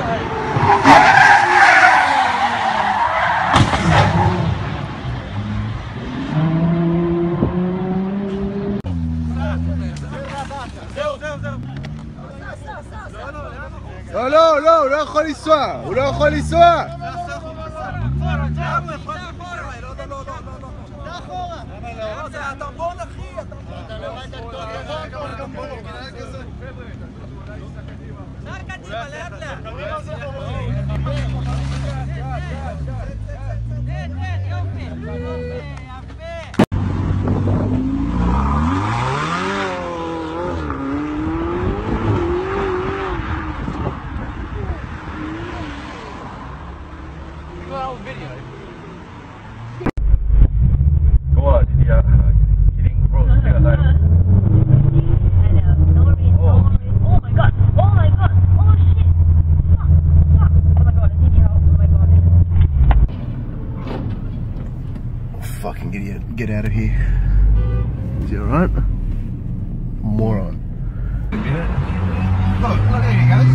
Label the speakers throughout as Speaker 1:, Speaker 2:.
Speaker 1: לא יכול לנסוע, הוא לא יכול לנסוע. Fucking idiot. Get out of here. Is he alright? Moron. Look, there he goes.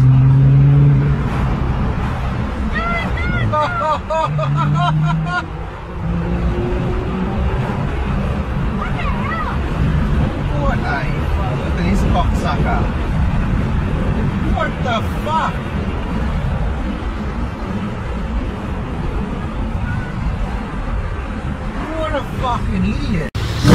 Speaker 1: What a look at this cocksucker. What the fuck? What a fucking idiot.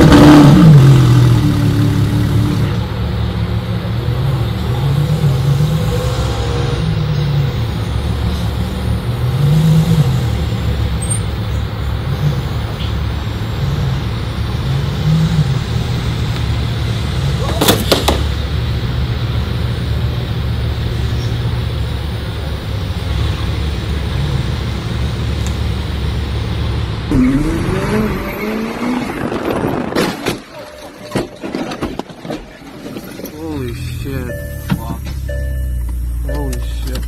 Speaker 1: Holy shit. Holy shit.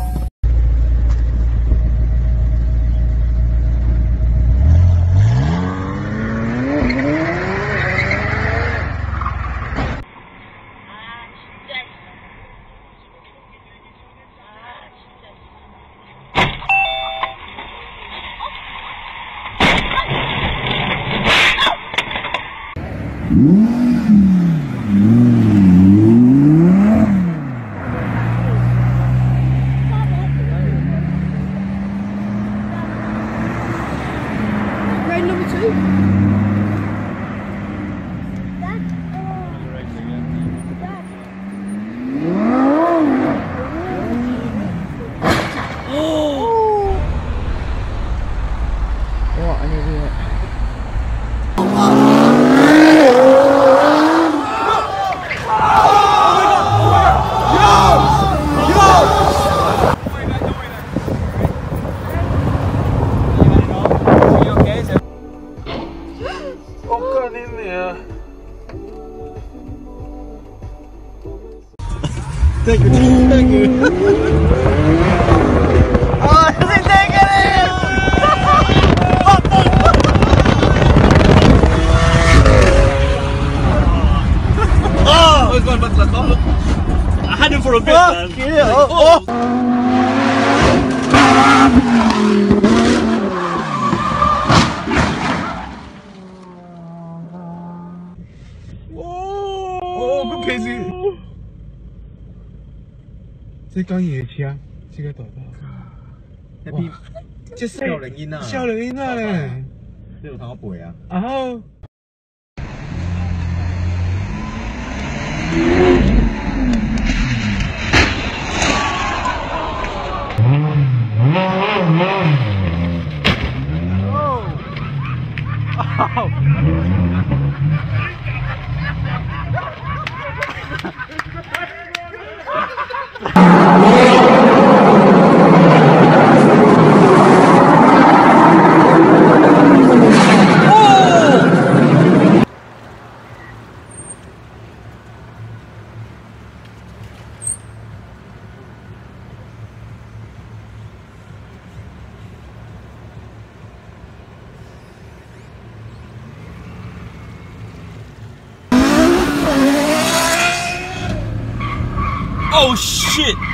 Speaker 1: Thank you, thank you. Oh, is he taking it? Oh! I had him for a bit, man. Yeah. Oh. Oh,個 case 即係講夜車，即刻到到。一邊即係少零煙啊！少零煙啊！呢度睇我背啊！啊好。Oh shit!